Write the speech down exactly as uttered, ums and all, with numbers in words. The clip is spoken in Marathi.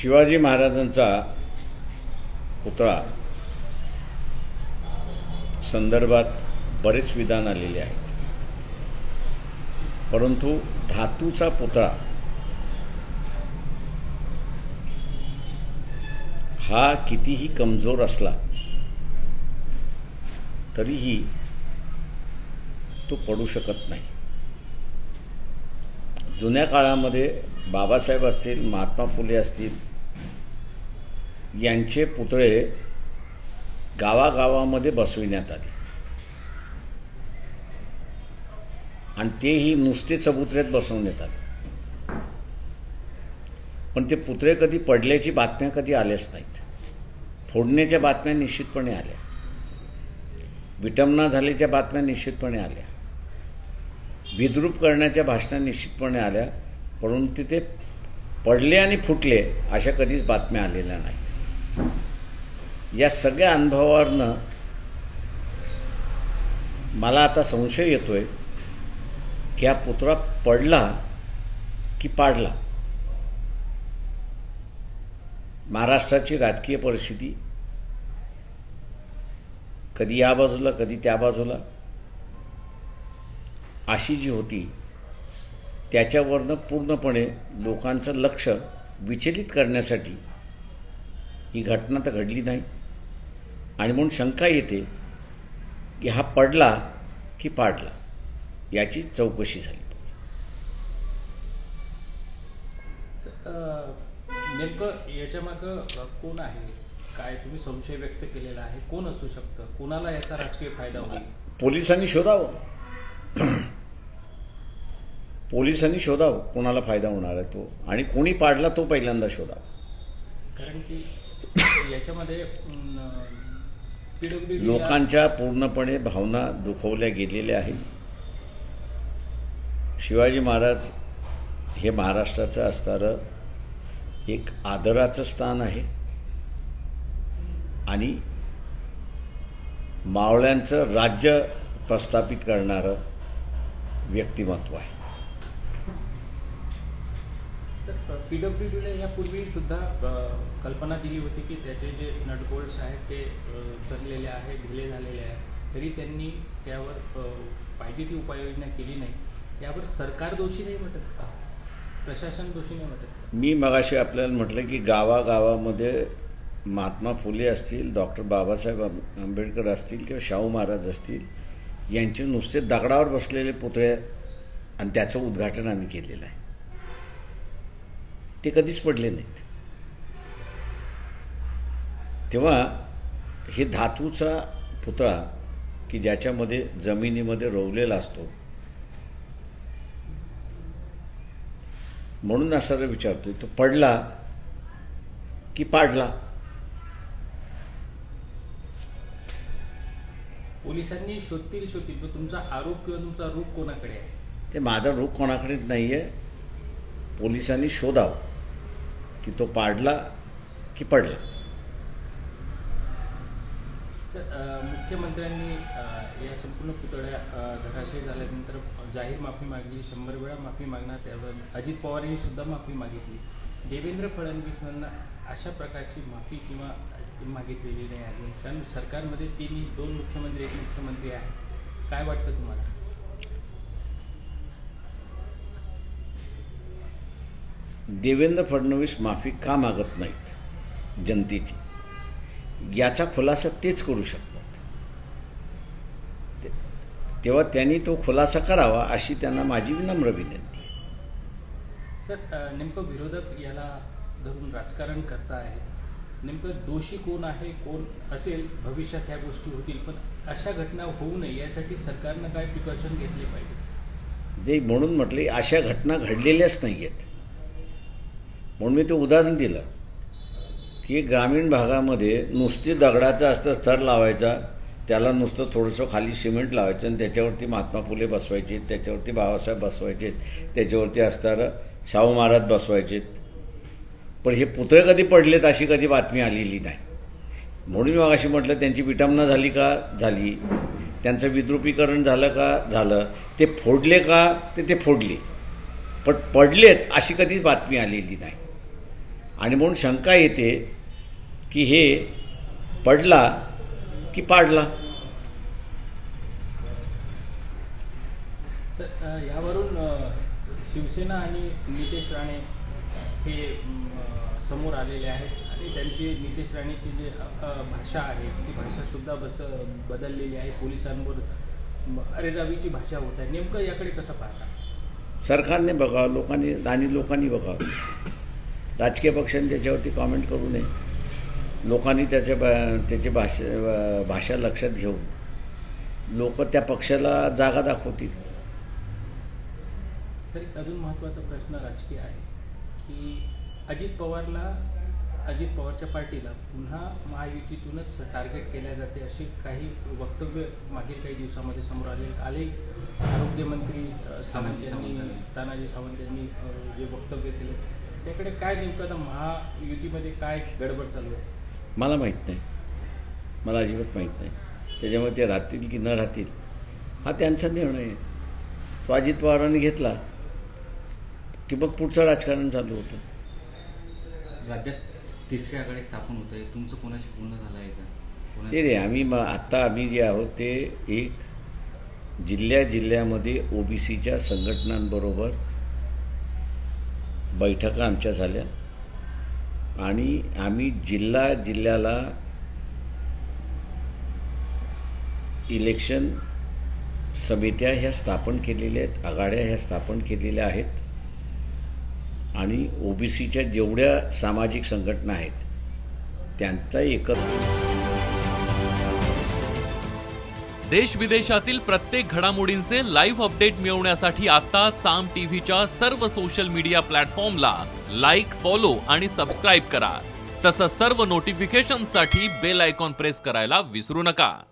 शिवाजी महाराजांचा पुतळा संदर्भात बरेच विधान आलेले आहेत, परंतु धातूचा पुतळा हा कितीही कमजोर असला तरीही तो पडू शकत नाही। जुन्या काळामध्ये बाबासाहेब असतील, महात्मा फुले असतील, यांचे पुतळे गावागावामध्ये बसविण्यात आले आणि तेही नुसते चबुतऱ्यात बसवण्यात आले, पण ते पुतळे कधी पडल्याची बातम्या कधी आल्याच नाहीत। फोडण्याच्या बातम्या निश्चितपणे आल्या, विटंबना झाल्याच्या बातम्या निश्चितपणे आल्या, विद्रूप करण्याच्या भाषणा निश्चितपणे आल्या, परंतु ते पडले आणि फुटले अशा कधीच बातम्या आलेल्या नाहीत। या सगळ्या अनुभवावरनं मला आता संशय येतोय की हा पुतळा पडला की पाडला। महाराष्ट्राची राजकीय परिस्थिती कधी या बाजूला कधी त्या बाजूला अशी जी होती, त्याच्यावरनं पूर्णपणे लोकांचं लक्ष विचलित करण्यासाठी ही घटना तर घडली नाही आणि म्हणून शंका येते की हा पडला की पाडला, याची चौकशी झाली पाहिजे। नेमकं याच्यामागं कोण आहे, काय तुम्ही संशय व्यक्त केलेला आहे, कोण असू शकतं, कोणाला याचा राजकीय फायदा होईल? पोलिसांनी शोधावं, पोलिसांनी शोधावं कोणाला फायदा होणार आहे तो, आणि कोणी पाडला तो पहिल्यांदा शोधावा। कारण की याच्यामध्ये पीडब्ल्यूडी लोकांच्या पूर्णपणे भावना दुखवल्या गेलेल्या आहेत। शिवाजी महाराज हे महाराष्ट्राचं असणारं एक आदराचं स्थान आहे आणि मावळ्यांचं राज्य प्रस्थापित करणारं व्यक्तिमत्व आहे। पीडब्ल्यूडीला यापूर्वी सुद्धा कल्पना दिली होती की त्याचे जे नटबोल्ट्स आहेत ते चरलेले आहेत, ढिले झालेले आहेत, तरी त्यांनी त्यावर पाहिजे ती उपाययोजना केली नाही। यावर सरकार दोषी नाही वाटत का, प्रशासन दोषी नाही वाटत? मी मगाशी आपल्याला म्हटलं की गावागावामध्ये महात्मा फुले असतील, डॉक्टर बाबासाहेब आंबेडकर असतील किंवा शाहू महाराज असतील, यांचे नुसते दगडावर बसलेले पुतळे आणि त्याचं उद्घाटन आम्ही केलेलं आहे, ते कधीच पडले नाहीत। तेव्हा हे धातूचा पुतळा की ज्याच्यामध्ये जमिनीमध्ये रोवलेला असतो, म्हणून असा विचारतोय तो पडला की पाडला? पोलिसांनी शोधतील शोधतील पण तुमचा आरोप किंवा तुमचा रूप कोणाकडे आहे? ते माझा रूप कोणाकडेच नाही आहे। पोलिसांनी शोधावं की तो पाडला की पडला। सर, मुख्यमंत्र्यांनी या संपूर्ण पुतळ्या धराशायी झाल्यानंतर जाहीर माफी मागली, शंभर वेळा माफी मागणार, त्यावर अजित पवारांनी सुद्धा माफी मागितली। देवेंद्र फडणवीसांना अशा प्रकारची माफी किंवा मागितलेली नाही अजून, कारण सरकारमध्ये तिन्ही दोन मुख्यमंत्री एक मुख्यमंत्री आहे। काय वाटतं तुम्हाला? देवेंद्र फडणवीस माफी का मागत नाहीत जनतेची, याचा खुलासा तेच करू शकतात। तेव्हा त्यांनी तो खुलासा करावा अशी त्यांना माझी विनम्र विनंती आहे। सर, नेमकं विरोधक याला धरून राजकारण करता आहे, नेमकं दोषी कोण आहे, कोण असेल, भविष्यात ह्या गोष्टी होतील, पण अशा घटना होऊ नये यासाठी सरकारनं काय प्रिकॉशन घेतले पाहिजे? जे म्हणून म्हटले अशा घटना घडलेल्याच नाही आहेत, म्हणून मी ते उदाहरण दिलं की ग्रामीण भागामध्ये नुसती दगडाचा असं स्तर लावायचा, त्याला नुसतं थोडंसं खाली सिमेंट लावायचं आणि त्याच्यावरती महात्मा फुले बसवायचे, त्याच्यावरती बाबासाहेब बसवायचे, त्याच्यावरती असणारं शाहू महाराज बसवायचे, पण हे पुतळे कधी पडलेत अशी कधी बातमी आलेली नाही। म्हणून मी मगाशी म्हटलं त्यांची विटंबना झाली का झाली, त्यांचं विद्रुपीकरण झालं का झालं, ते फोडले का ते ते फोडले, पण पडलेत अशी कधीच बातमी आलेली नाही। आणि म्हणून शंका येते की हे पडला की पाडला. सर, अ, यावरून अ, शिवसेना आणि नितेश राणे हे अ, समोर आलेले आहेत आणि त्यांची नितेश राणेची जी अ, भाषा आहे ती भाषासुद्धा बस बदललेली आहे. पोलिसांवर अरेरावीची भाषा होत आहे. नेमकं याकडे कसं पाहता? सरकारने बघावं, लोकांनी आणि लोकांनी बघावं. राजकीय पक्षांनी त्याच्यावरती कॉमेंट करू नये. लोकांनी त्याच्या त्याची भाषा भाषा लक्षात घेऊन लोक त्या पक्षाला जागा दाखवतील. सर, एक अजून महत्त्वाचा प्रश्न राजकीय आहे की अजित पवारला अजित पवारच्या पार्टीला पुन्हा महायुतीतूनच टार्गेट केल्या जाते अशी काही वक्तव्य मागील काही दिवसामध्ये समोर आले आले आरोग्यमंत्री सावंत यांनी तानाजी सावंत यांनी जे वक्तव्य केले त्याकडे काय नेमकं आता महायुतीमध्ये काय गडबड चालू आहे? मला माहीत नाही, मला अजिबात माहीत नाही. त्याच्यामुळे ते राहतील की न राहतील हा त्यांचा निर्णय आहे. तो अजित पवारांनी घेतला की मग पुढचं राजकारण चालू होतं. राज्यात तिसरी आघाडी स्थापन होत आहे, तुमचं कोणाशी पूर्ण झालं आहे का? ते रे आम्ही मग आत्ता आम्ही जे आहोत ते एक जिल्ह्या जिल्ह्यामध्ये ओबीसीच्या संघटनांबरोबर बैठका आमच्या झाल्या आणि आम्ही जिल्हा जिल्ह्याला इलेक्शन समित्या ह्या स्थापन केलेल्या आहेत, आघाड्या ह्या स्थापन केलेल्या आहेत आणि ओबीसीच्या जेवढ्या सामाजिक संघटना आहेत त्यांचा एकत्र. देश विदेशातील प्रत्येक घडामोडींचे लाईव्ह अपडेट मिळवण्यासाठी आता साम टीव्हीच्या सर्व सोशल मीडिया प्लॅटफॉर्मला लाईक, फॉलो आणि सबस्क्राईब करा. तसंच सर्व नोटिफिकेशनसाठी बेल आयकॉन प्रेस करायला विसरू नका.